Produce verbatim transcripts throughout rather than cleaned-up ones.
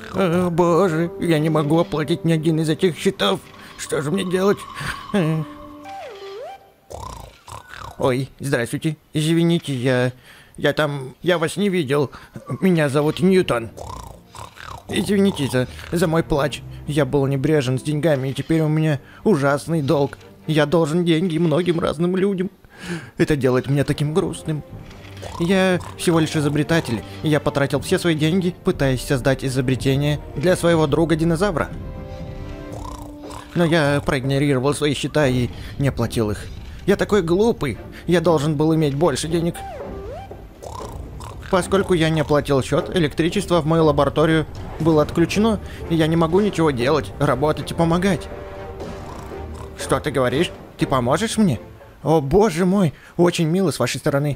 О, боже, я не могу оплатить ни один из этих счетов. Что же мне делать? Ой, здравствуйте. Извините, я... Я там... Я вас не видел. Меня зовут Ньютон. Извините за, за мой плач. Я был небрежен с деньгами, и теперь у меня ужасный долг. Я должен деньги многим разным людям. Это делает меня таким грустным. Я всего лишь изобретатель, и я потратил все свои деньги, пытаясь создать изобретение для своего друга-динозавра. Но я проигнорировал свои счета и не оплатил их. Я такой глупый. Я должен был иметь больше денег. Поскольку я не оплатил счет, электричество в мою лабораторию было отключено, и я не могу ничего делать, работать и помогать. Что ты говоришь? Ты поможешь мне? О, боже мой, очень мило с вашей стороны.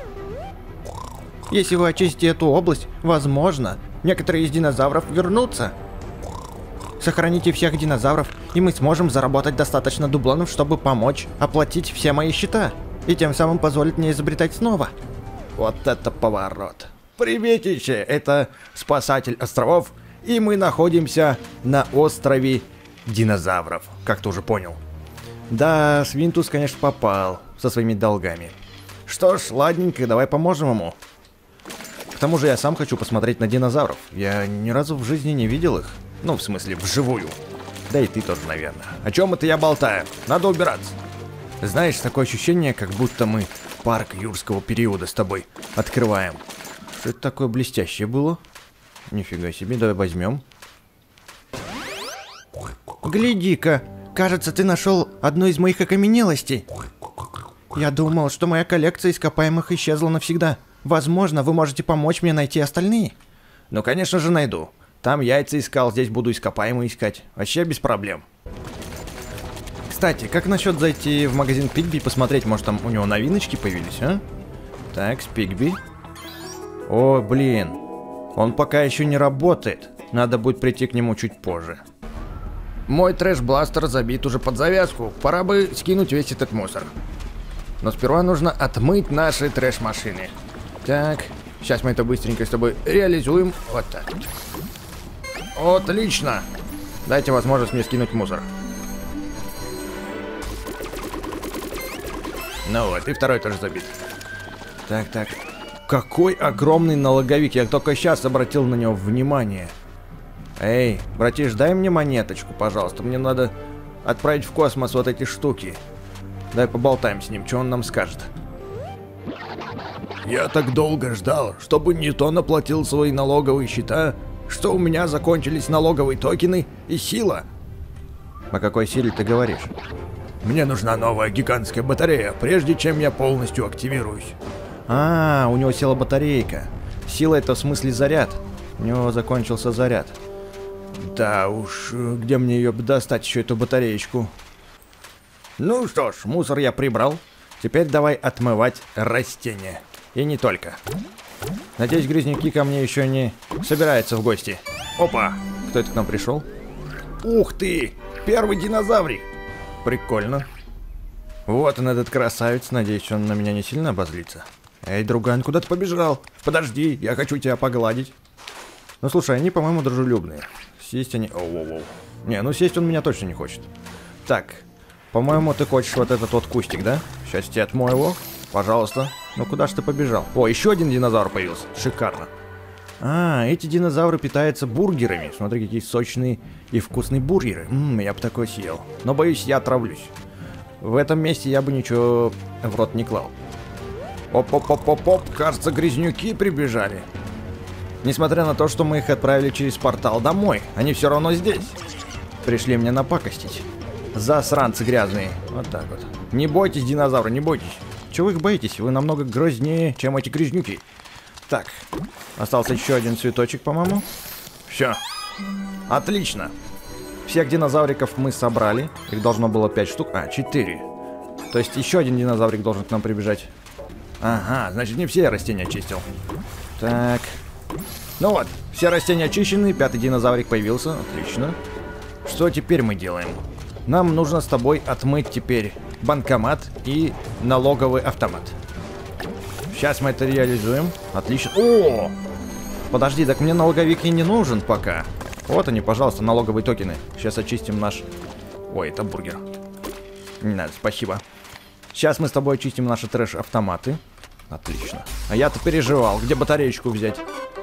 Если вы очистите эту область, возможно, некоторые из динозавров вернутся. Сохраните всех динозавров, и мы сможем заработать достаточно дублонов, чтобы помочь оплатить все мои счета, и тем самым позволить мне изобретать снова. Вот это поворот. Приветище, это Спасатель островов, и мы находимся на острове динозавров, как ты уже понял. Да, Свинтус, конечно, попал со своими долгами. Что ж, ладненько, давай поможем ему. К тому же я сам хочу посмотреть на динозавров. Я ни разу в жизни не видел их. Ну, в смысле, вживую. Да и ты тоже, наверное. О чем это я болтаю? Надо убираться. Знаешь, такое ощущение, как будто мы парк юрского периода с тобой открываем. Что это такое блестящее было? Нифига себе, давай возьмем. Гляди-ка, кажется, ты нашел одну из моих окаменелостей. Я думал, что моя коллекция ископаемых исчезла навсегда. Возможно, вы можете помочь мне найти остальные. Ну, конечно же, найду. Там яйца искал, здесь буду ископаемые искать. Вообще без проблем. Кстати, как насчет зайти в магазин Пигби и посмотреть, может там у него новиночки появились, а? Так, с Пигби. О, блин. Он пока еще не работает. Надо будет прийти к нему чуть позже. Мой трэш-бластер забит уже под завязку. Пора бы скинуть весь этот мусор. Но сперва нужно отмыть наши трэш-машины. Так, сейчас мы это быстренько с тобой реализуем. Вот так. Отлично. Дайте возможность мне скинуть мусор. Ну вот, и второй тоже забит. Так, так. Какой огромный налоговик. Я только сейчас обратил на него внимание. Эй, братиш, дай мне монеточку, пожалуйста. Мне надо отправить в космос вот эти штуки. Дай поболтаем с ним, что он нам скажет. Я так долго ждал, чтобы Ньютон оплатил свои налоговые счета, что у меня закончились налоговые токены и сила. О какой силе ты говоришь? Мне нужна новая гигантская батарея, прежде чем я полностью активируюсь. А, у него села батарейка. Сила — это в смысле заряд. У него закончился заряд. Да уж, где мне ее достать, еще эту батареечку? Ну что ж, мусор я прибрал. Теперь давай отмывать растения. И не только. Надеюсь, грязнюки ко мне еще не собираются в гости. Опа! Кто это к нам пришел? Ух ты! Первый динозаврик! Прикольно. Вот он, этот красавец. Надеюсь, он на меня не сильно обозлится. Эй, друган, куда ты побежал? Подожди, я хочу тебя погладить. Ну слушай, они, по-моему, дружелюбные. Сесть они... Оу-оу-оу. Не, ну сесть он меня точно не хочет. Так, по-моему, ты хочешь вот этот вот кустик, да? Сейчас я отмою его. Пожалуйста. Ну куда ж ты побежал? О, еще один динозавр появился. Шикарно. А, эти динозавры питаются бургерами. Смотри, какие сочные и вкусные бургеры. Ммм, я бы такой съел. Но боюсь, я отравлюсь. В этом месте я бы ничего в рот не клал. Оп-оп-оп-оп-оп, кажется, грязнюки прибежали. Несмотря на то, что мы их отправили через портал домой, они все равно здесь. Пришли мне напакостить. Засранцы грязные. Вот так вот. Не бойтесь, динозавры, не бойтесь. Чего вы их боитесь? Вы намного грознее, чем эти грязнюки. Так, остался еще один цветочек, по-моему. Все. Отлично. Всех динозавриков мы собрали. Их должно было пять штук. А, четыре. То есть еще один динозаврик должен к нам прибежать. Ага, значит, не все растения очистил. Так. Ну вот, все растения очищены, пятый динозаврик появился. Отлично. Что теперь мы делаем? Нам нужно с тобой отмыть теперь банкомат и налоговый автомат. Сейчас мы это реализуем. Отлично. О! Подожди, так мне налоговик и не нужен пока. Вот они, пожалуйста, налоговые токены. Сейчас очистим наш... Ой, это бургер. Не надо, спасибо. Сейчас мы с тобой очистим наши трэш-автоматы. Отлично. А я-то переживал, где батареечку взять.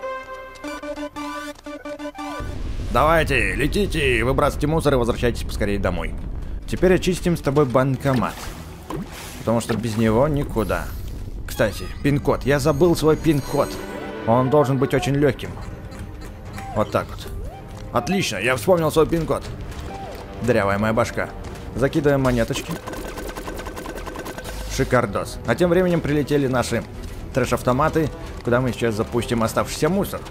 Давайте, летите, выбрасывайте мусор и возвращайтесь поскорее домой. Теперь очистим с тобой банкомат. Потому что без него никуда. Кстати, пин-код. Я забыл свой пин-код. Он должен быть очень легким. Вот так вот. Отлично, я вспомнил свой пин-код. Дрявая моя башка. Закидываем монеточки. Шикардос. А тем временем прилетели наши трэш-автоматы, куда мы сейчас запустим оставшийся мусор.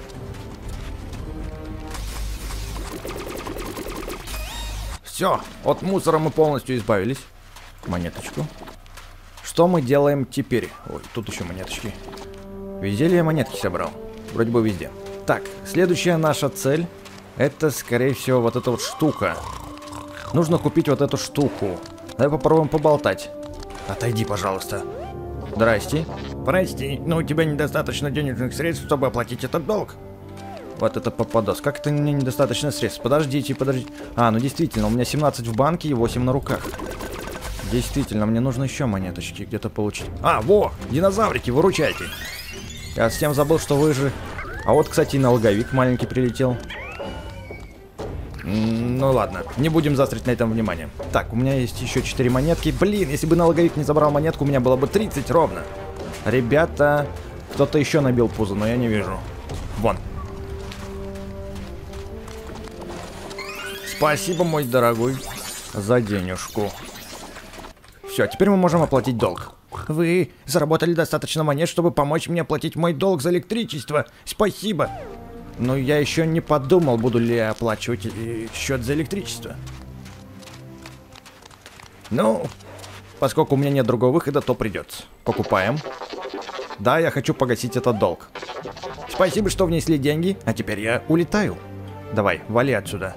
Все, от мусора мы полностью избавились. Монеточку. Что мы делаем теперь? Ой, тут еще монеточки. Везде ли я монетки собрал? Вроде бы везде. Так, следующая наша цель. Это, скорее всего, вот эта вот штука. Нужно купить вот эту штуку. Давай попробуем поболтать. Отойди, пожалуйста. Здрасте. Прости, но у тебя недостаточно денежных средств, чтобы оплатить этот долг. Вот это попадос. Как это мне недостаточно средств? Подождите, подождите. А, ну действительно, у меня семнадцать в банке и восемь на руках. Действительно, мне нужно еще монеточки где-то получить. А, во, динозаврики, выручайте. Я совсем забыл, что вы же... А вот, кстати, и налоговик маленький прилетел. Ну ладно, не будем заострить на этом внимание. Так, у меня есть еще четыре монетки. Блин, если бы налоговик не забрал монетку, у меня было бы тридцать ровно. Ребята, кто-то еще набил пузо, но я не вижу. Вон. Спасибо, мой дорогой, за денежку. Все, теперь мы можем оплатить долг. Вы заработали достаточно монет, чтобы помочь мне оплатить мой долг за электричество. Спасибо. Но я еще не подумал, буду ли я оплачивать счет за электричество. Ну, поскольку у меня нет другого выхода, то придется. Покупаем. Да, я хочу погасить этот долг. Спасибо, что внесли деньги, а теперь я улетаю. Давай, вали отсюда.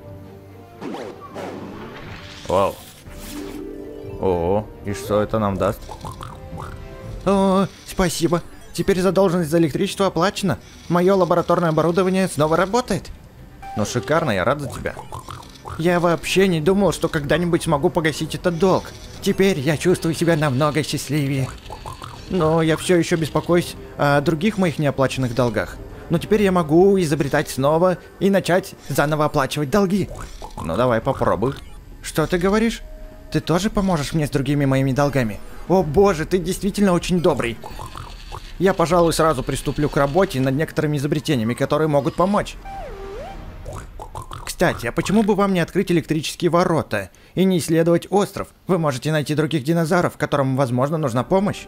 Вау. О, и что это нам даст? О, спасибо. Теперь задолженность за электричество оплачена. Мое лабораторное оборудование снова работает. Ну шикарно, я рад за тебя. Я вообще не думал, что когда-нибудь смогу погасить этот долг. Теперь я чувствую себя намного счастливее. Но я все еще беспокоюсь о других моих неоплаченных долгах. Но теперь я могу изобретать снова и начать заново оплачивать долги. Ну давай попробуй. Что ты говоришь? Ты тоже поможешь мне с другими моими долгами? О боже, ты действительно очень добрый. Я, пожалуй, сразу приступлю к работе над некоторыми изобретениями, которые могут помочь. Кстати, а почему бы вам не открыть электрические ворота и не исследовать остров? Вы можете найти других динозавров, которым, возможно, нужна помощь.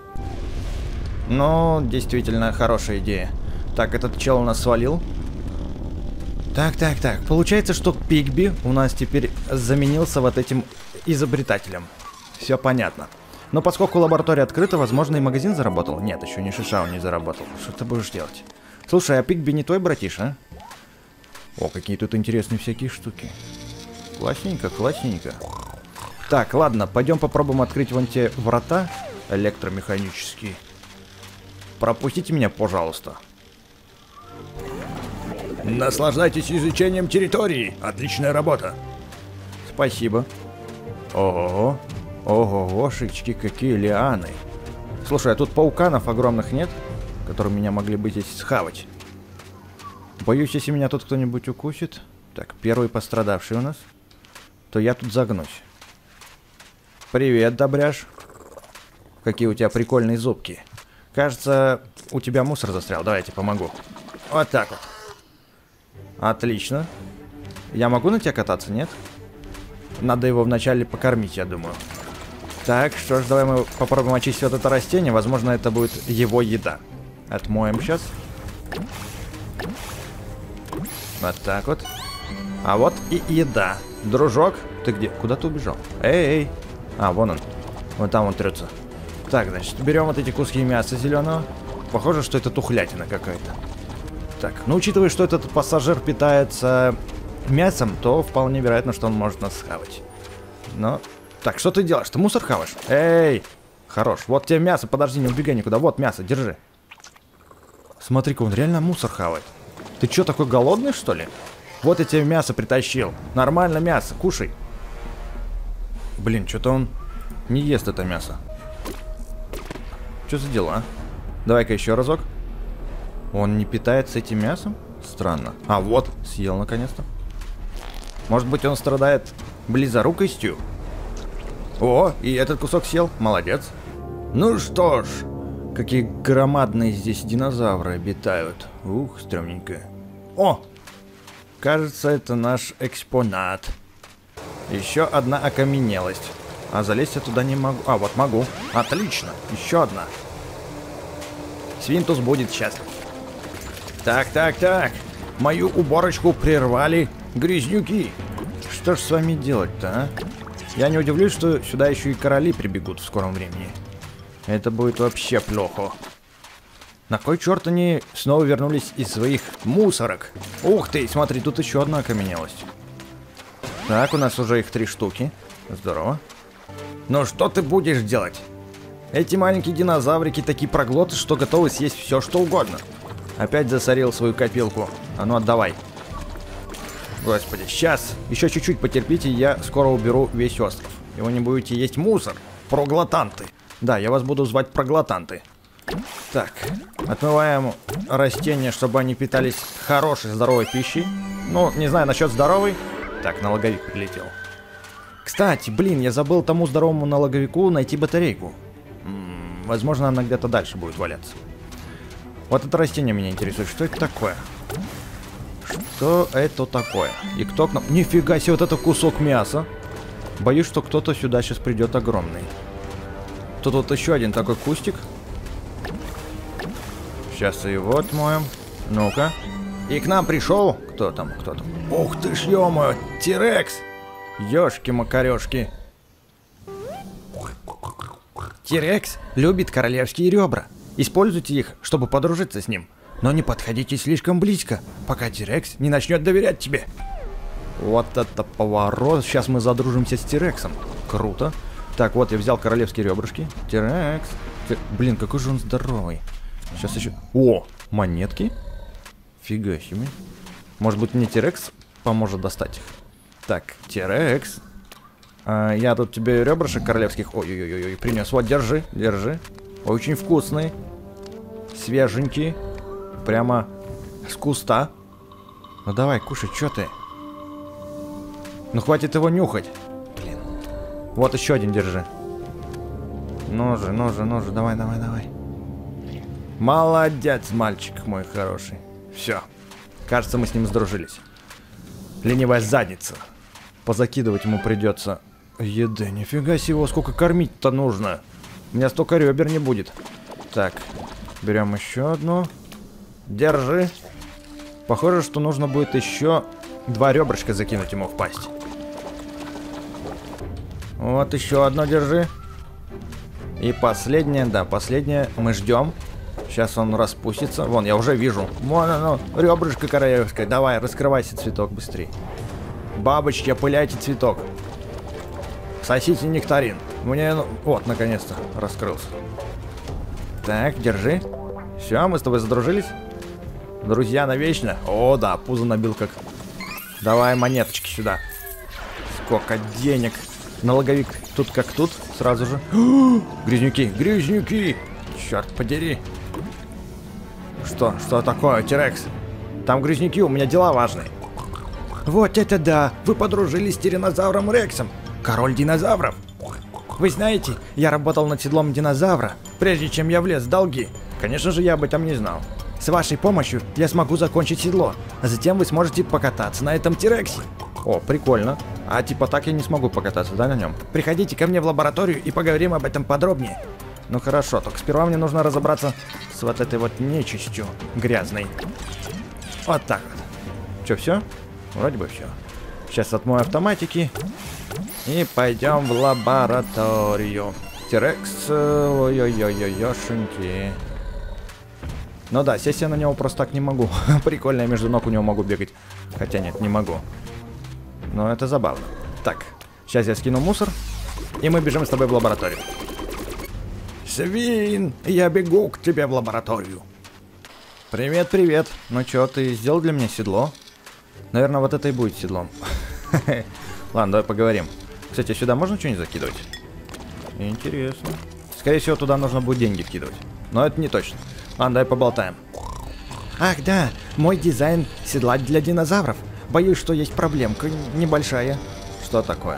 Ну, действительно, хорошая идея. Так, этот чел у нас свалил. Так, так, так. Получается, что Пигби у нас теперь заменился вот этим изобретателем. Все понятно. Но поскольку лаборатория открыта, возможно, и магазин заработал. Нет, еще ни шиша он не заработал. Что ты будешь делать? Слушай, а Пигби не твой братиш, а? О, какие тут интересные всякие штуки. Классненько, классненько. Так, ладно, пойдем попробуем открыть вон те врата электромеханические. Пропустите меня, пожалуйста. Наслаждайтесь изучением территории. Отличная работа. Спасибо. Ого. Ого-гошечки, какие лианы. Слушай, а тут пауканов огромных нет, которые меня могли бы здесь схавать? Боюсь, если меня тут кто-нибудь укусит. Так, первый пострадавший у нас. То я тут загнусь. Привет, добряж. Какие у тебя прикольные зубки. Кажется, у тебя мусор застрял. Давайте помогу. Вот так вот. Отлично. Я могу на тебя кататься, нет? Надо его вначале покормить, я думаю. Так, что ж, давай мы попробуем очистить вот это растение. Возможно, это будет его еда. Отмоем сейчас. Вот так вот. А вот и еда. Дружок, ты где? Куда ты убежал? Эй, эй. А, вон он. Вон там он трется. Так, значит, берем вот эти куски мяса зеленого. Похоже, что это тухлятина какая-то. Так, ну, учитывая, что этот пассажир питается мясом, то вполне вероятно, что он может нас схавать. Но... Так, что ты делаешь? Ты мусор хаваешь? Эй! Хорош. Вот тебе мясо. Подожди, не убегай никуда. Вот мясо, держи. Смотри-ка, он реально мусор хавает. Ты что, такой голодный, что ли? Вот я тебе мясо притащил. Нормально мясо, кушай. Блин, что-то он не ест это мясо. Что за дела? Давай-ка еще разок. Он не питается этим мясом? Странно. А, вот, съел наконец-то. Может быть, он страдает близорукостью? О, и этот кусок съел. Молодец. Ну что ж, какие громадные здесь динозавры обитают. Ух, стрёмненько. О! Кажется, это наш экспонат. Еще одна окаменелость. А залезть я туда не могу. А, вот могу. Отлично. Еще одна. Свинтус будет счастлив. Так, так, так. Мою уборочку прервали грязнюки. Что ж с вами делать-то, а? Я не удивлюсь, что сюда еще и короли прибегут в скором времени. Это будет вообще плохо. На кой черт они снова вернулись из своих мусорок? Ух ты, смотри, тут еще одна окаменелость. Так, у нас уже их три штуки. Здорово. Ну что ты будешь делать? Эти маленькие динозаврики такие проглоты, что готовы съесть все, что угодно. Опять засорил свою копилку. А ну отдавай. Господи, сейчас. Еще чуть-чуть потерпите, я скоро уберу весь остров. И вы не будете есть мусор. Проглотанты. Да, я вас буду звать проглотанты. Так, отмываем растения, чтобы они питались хорошей, здоровой пищей. Ну, не знаю, насчет здоровой. Так, налоговик прилетел. Кстати, блин, я забыл тому здоровому налоговику найти батарейку. М-м, возможно, она где-то дальше будет валяться. Вот это растение меня интересует. Что это такое? Что это такое? И кто к нам... Нифига себе, вот это кусок мяса. Боюсь, что кто-то сюда сейчас придет огромный. Тут вот еще один такой кустик. Сейчас его отмоем. Ну-ка. И к нам пришел... Кто там? Кто там? Ух ты ж, ё-моё, Тирекс! Ёшки-макарёшки. Тирекс любит королевские ребра. Используйте их, чтобы подружиться с ним. Но не подходите слишком близко, пока Тирекс не начнет доверять тебе. Вот это поворот. Сейчас мы задружимся с Тирексом. Круто. Так, вот я взял королевские ребрышки. Тирекс. Тир... Блин, какой же он здоровый. Сейчас еще... О, монетки. Фига себе. Может быть, мне Тирекс поможет достать их. Так, Тирекс. А, я тут тебе ребрышек королевских... Ой-ой-ой, принес. Вот, держи, держи. Очень вкусный. Свеженький. Прямо с куста. Ну давай, кушай, что ты? Ну хватит его нюхать. Блин. Вот еще один держи. Ну же, ну же, ну же, давай, давай, давай. Молодец, мальчик мой хороший. Все. Кажется, мы с ним сдружились. Ленивая задница. Позакидывать ему придется еды. Нифига себе, сколько кормить-то нужно. У меня столько ребер не будет. Так, берем еще одну. Держи. Похоже, что нужно будет еще два ребрышка закинуть ему в пасть. Вот еще одно держи. И последнее, да, последнее мы ждем. Сейчас он распустится. Вон, я уже вижу. Вон оно, ребрышко королевское. Давай, раскрывайся, цветок, быстрее. Бабочки, опыляйте цветок. Сосите нектарин. Мне, ну, вот, наконец-то раскрылся. Так, держи. Все, мы с тобой задружились. Друзья навечно. О, да, пузо набил как. Давай монеточки сюда. Сколько денег. Налоговик тут как тут, сразу же. Грязнюки, грязнюки. Черт подери. Что, что такое, Тирекс? Там грязнюки, у меня дела важные. Вот это да, вы подружились с тиранозавром Рексом. Король динозавров. Вы знаете, я работал над седлом динозавра, прежде чем я влез в долги. Конечно же, я об этом не знал. С вашей помощью я смогу закончить седло, а затем вы сможете покататься на этом Тирексе. О, прикольно. А типа так я не смогу покататься, да, на нем? Приходите ко мне в лабораторию и поговорим об этом подробнее. Ну хорошо, только сперва мне нужно разобраться с вот этой вот нечистью грязной. Вот так вот. Че, все? Вроде бы все. Сейчас отмою автоматики. И пойдем в лабораторию. Тирекс, ой-ой-ой-ой-ошеньки. Ну да, сесть я на него просто так не могу. Прикольно, я между ног у него могу бегать. Хотя нет, не могу. Но это забавно. Так, сейчас я скину мусор. И мы бежим с тобой в лабораторию. Свин, я бегу к тебе в лабораторию. Привет, привет. Ну чё, ты сделал для меня седло? Наверное, вот это и будет седлом. Ладно, давай поговорим. Кстати, сюда можно что-нибудь закидывать? Интересно. Скорее всего, туда нужно будет деньги вкидывать. Но это не точно. Ладно, давай поболтаем. Ах, да, мой дизайн седла для динозавров. Боюсь, что есть проблемка небольшая. Что такое?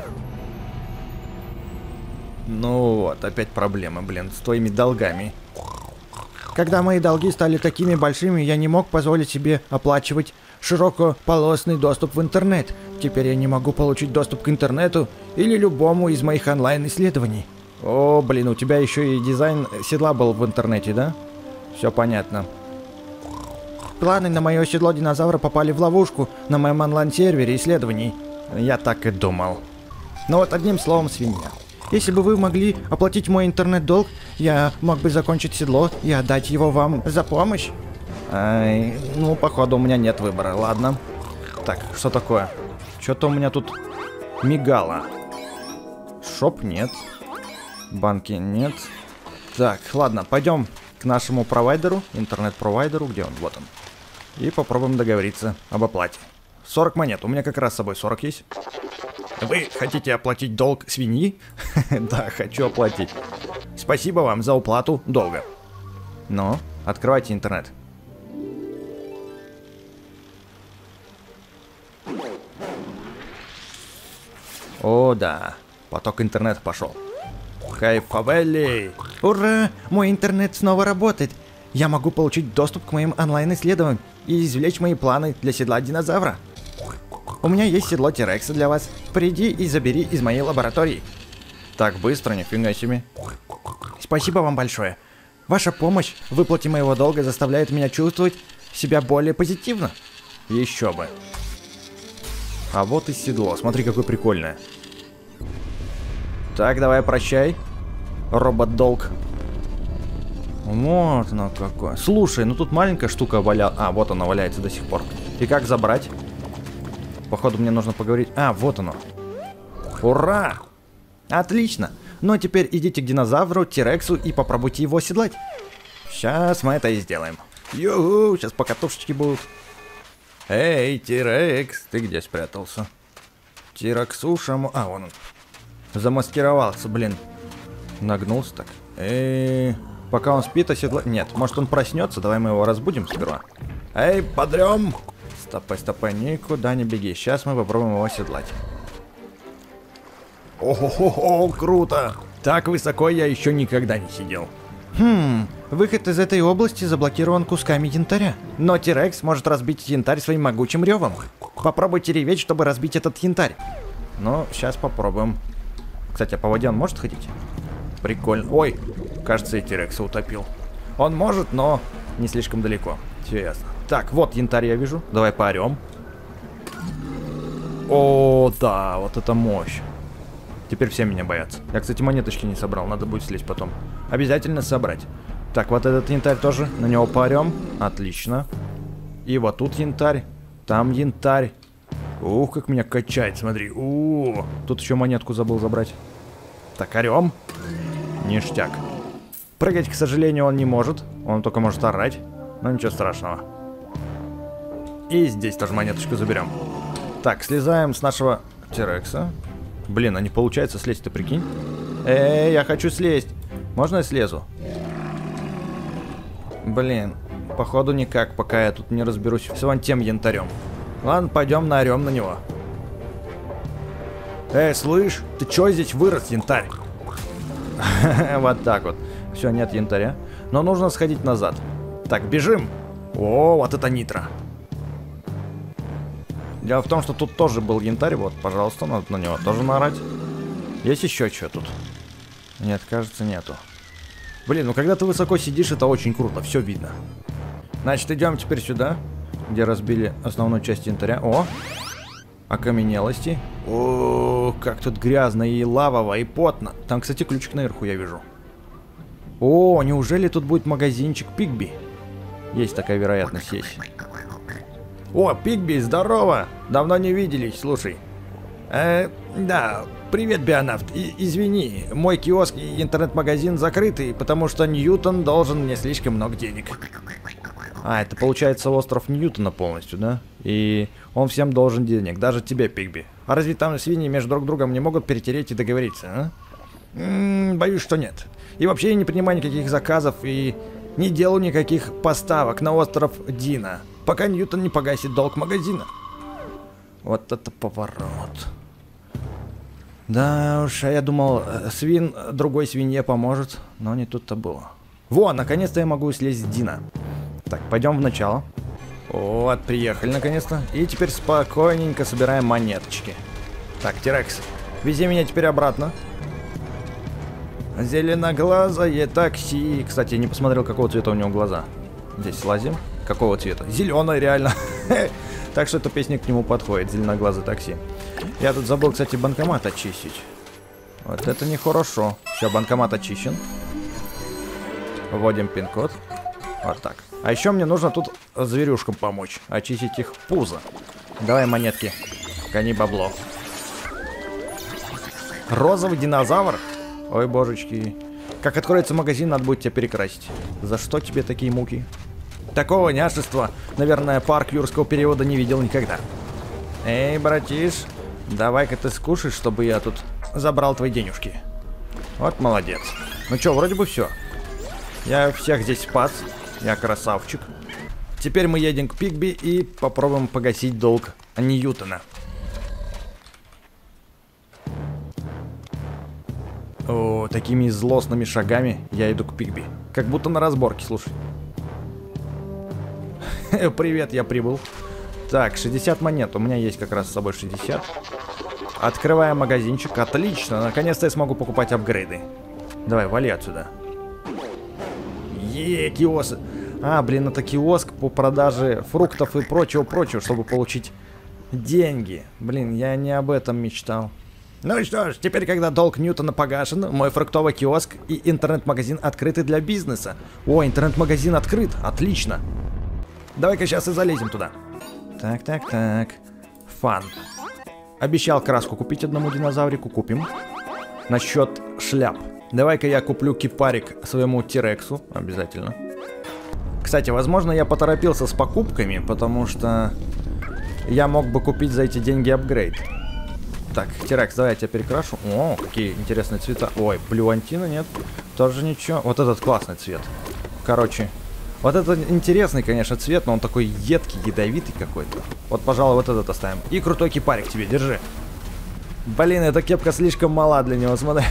Ну вот, опять проблемы, блин, с твоими долгами. Когда мои долги стали такими большими, я не мог позволить себе оплачивать широкополосный доступ в интернет. Теперь я не могу получить доступ к интернету или любому из моих онлайн-исследований. О, блин, у тебя еще и дизайн седла был в интернете, да? Все понятно. Планы на мое седло динозавра попали в ловушку на моем онлайн-сервере исследований. Я так и думал. Ну вот одним словом, свинья. Если бы вы могли оплатить мой интернет-долг, я мог бы закончить седло и отдать его вам за помощь. Ай, ну, походу, у меня нет выбора, ладно. Так, что такое? Что-то у меня тут мигало. Шоп нет. Банки нет. Так, ладно, пойдем к нашему провайдеру, интернет-провайдеру, где он? Вот он. И попробуем договориться об оплате. сорок монет, у меня как раз с собой сорок есть. Вы хотите оплатить долг свиньи? Да, хочу оплатить. Спасибо вам за уплату долга. Ну, открывайте интернет. О, да. Поток интернета пошел. Хайфавелли! Ура! Мой интернет снова работает. Я могу получить доступ к моим онлайн-исследованиям и извлечь мои планы для седла динозавра. У меня есть седло Тирекса для вас. Приди и забери из моей лаборатории. Так быстро, нифига себе. Спасибо вам большое. Ваша помощь в выплате моего долга заставляет меня чувствовать себя более позитивно. Еще бы. А вот и седло. Смотри, какое прикольное. Так, давай прощай. Робот-долг. Вот оно какое. Слушай, ну тут маленькая штука валяла. А, вот она валяется до сих пор. И как забрать? Походу мне нужно поговорить. А, вот оно. Ура! Отлично. Ну, теперь идите к динозавру, Тирексу и попробуйте его оседлать. Сейчас мы это и сделаем. Ю-ху, сейчас покатушечки будут. Эй, Тирекс, ты где спрятался? Тирексуша... А, вон он. Замаскировался, блин. Нагнулся так. Эй, пока он спит, оседлать... Нет, может он проснется? Давай мы его разбудим сперва. Эй, подрем! Стопай, стопай, никуда не беги. Сейчас мы попробуем его оседлать. О-хо-хо-хо, круто! Так высоко я еще никогда не сидел. Хм, выход из этой области заблокирован кусками янтаря. Но Тирекс может разбить янтарь своим могучим ревом. Попробуйте реветь, чтобы разбить этот янтарь. Ну, сейчас попробуем. Кстати, а по воде он может ходить? Прикольно. Ой, кажется, и Тирекса утопил. Он может, но не слишком далеко. Все ясно. Так, вот янтарь я вижу. Давай поорем. О, да, вот это мощь. Теперь все меня боятся. Я, кстати, монеточки не собрал. Надо будет слезть потом. Обязательно собрать. Так, вот этот янтарь тоже. На него поорем. Отлично. И вот тут янтарь. Там янтарь. Ух, как меня качает, смотри. У-у-у. Тут еще монетку забыл забрать. Так, орем. Ништяк. Прыгать, к сожалению, он не может. Он только может орать. Но ничего страшного. И здесь тоже монеточку заберем. Так, слезаем с нашего Тирекса. Блин, а не получается слезть, ты прикинь? Эй, я хочу слезть. Можно я слезу? Блин, походу никак, пока я тут не разберусь с вон тем янтарем. Ладно, пойдем наорем на него. Эй, слышь, ты чё здесь вырос, янтарь? Вот так вот. Все, нет янтаря. Но нужно сходить назад. Так, бежим. О, вот это нитро. Дело в том, что тут тоже был янтарь. Вот, пожалуйста, надо на него тоже наорать. Есть еще что тут? Нет, кажется, нету. Блин, ну когда ты высоко сидишь, это очень круто, все видно. Значит, идем теперь сюда, где разбили основную часть янтаря. О, окаменелости. О, как тут грязно и лавово, и потно. Там, кстати, ключик наверху я вижу. О, неужели тут будет магазинчик Пигби? Есть такая вероятность, есть. О, Пигби, здорово! Давно не виделись, слушай. Э, да, привет, Бионавт. И, извини, мой киоск и интернет-магазин закрыты, потому что Ньютон должен мне слишком много денег. А, это получается остров Ньютона полностью, да? И он всем должен денег, даже тебе, Пигби. А разве там свиньи между друг другом не могут перетереть и договориться, а? М-м, боюсь, что нет. И вообще я не принимаю никаких заказов и не делаю никаких поставок на остров Дина, пока Ньютон не погасит долг магазина. Вот это поворот. Да уж, а я думал, свин другой свинье поможет, но не тут-то было. Во, наконец-то я могу слезть с Дина. Так, пойдем в начало. Вот, приехали наконец-то. И теперь спокойненько собираем монеточки. Так, Тирекс, вези меня теперь обратно. Зеленоглазое такси. Кстати, я не посмотрел, какого цвета у него глаза. Здесь лазим. Какого цвета? Зеленый, реально. Так что эта песня к нему подходит. Зеленоглазое такси. Я тут забыл, кстати, банкомат очистить. Вот это нехорошо. Все, банкомат очищен. Вводим пин-код. Вот так. А еще мне нужно тут зверюшкам помочь. Очистить их пузо. Давай монетки. Гони бабло. Розовый динозавр? Ой, божечки. Как откроется магазин, надо будет тебя перекрасить. За что тебе такие муки? Такого няшества, наверное, парк юрского периода не видел никогда. Эй, братиш, давай-ка ты скушаешь, чтобы я тут забрал твои денежки. Вот молодец. Ну что, вроде бы все. Я всех здесь спас. Я красавчик. Теперь мы едем к Пигби и попробуем погасить долг Ньютона. О, такими злостными шагами я иду к Пигби. Как будто на разборке, слушай. Привет, я прибыл. Так, шестьдесят монет. У меня есть как раз с собой шестьдесят. Открываем магазинчик. Отлично. Наконец-то я смогу покупать апгрейды. Давай, вали отсюда. Е, киоск. А, блин, это киоск по продаже фруктов и прочего-прочего, чтобы получить деньги. Блин, я не об этом мечтал. Ну и что ж, теперь, когда долг Ньютона погашен, мой фруктовый киоск и интернет-магазин открыты для бизнеса. О, интернет-магазин открыт. Отлично. Давай-ка сейчас и залезем туда. Так, так, так. Фан. Обещал краску купить одному динозаврику. Купим. Насчет шляп. Давай-ка я куплю кипарик своему Тирексу. Обязательно. Кстати, возможно, я поторопился с покупками, потому что я мог бы купить за эти деньги апгрейд. Так, Тирекс, давай я тебя перекрашу. О, какие интересные цвета. Ой, блюантина нет. Тоже ничего. Вот этот классный цвет. Короче, вот этот интересный, конечно, цвет, но он такой едкий, ядовитый какой-то. Вот, пожалуй, вот этот оставим. И крутой кипарик тебе, держи. Блин, эта кепка слишком мала для него, смотри.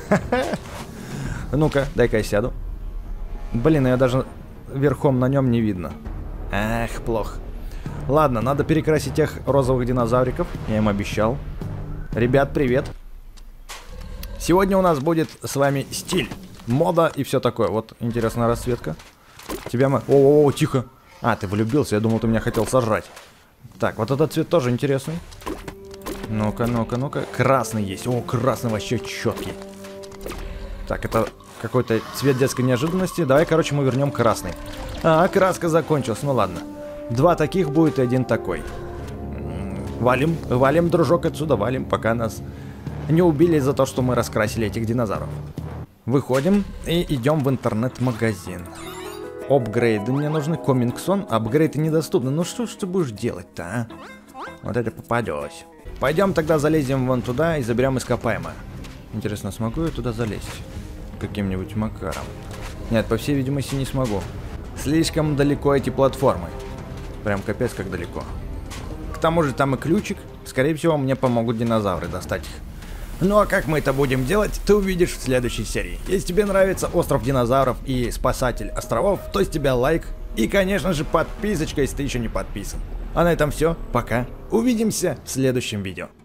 Ну-ка, дай-ка я сяду. Блин, я даже верхом на нем не видно. Эх, плохо. Ладно, надо перекрасить тех розовых динозавриков. Я им обещал. Ребят, привет. Сегодня у нас будет с вами стиль, мода и все такое. Вот интересная расцветка. Тебя мы... О-о-о, тихо. А, ты влюбился, я думал, ты меня хотел сожрать. Так, вот этот цвет тоже интересный. Ну-ка, ну-ка, ну-ка. Красный есть. О, красный вообще четкий. Так, это какой-то цвет детской неожиданности. Давай, короче, мы вернем красный. А, краска закончилась. Ну ладно. Два таких будет и один такой. Валим, валим, дружок, отсюда валим, пока нас не убили за то, что мы раскрасили этих динозавров. Выходим и идем в интернет-магазин. Апгрейды мне нужны. Комингсон. Апгрейды недоступны. Ну что ж ты будешь делать-то, а? Вот это попадешь. Пойдем тогда залезем вон туда и заберем ископаемое. Интересно, смогу я туда залезть? Каким-нибудь макаром? Нет, по всей видимости, не смогу. Слишком далеко эти платформы. Прям капец как далеко. К тому же там и ключик. Скорее всего, мне помогут динозавры достать их. Ну а как мы это будем делать, ты увидишь в следующей серии. Если тебе нравится Остров Динозавров и Спасатель Островов, то с тебя лайк и, конечно же, подписочка, если ты еще не подписан. А на этом все. Пока. Увидимся в следующем видео.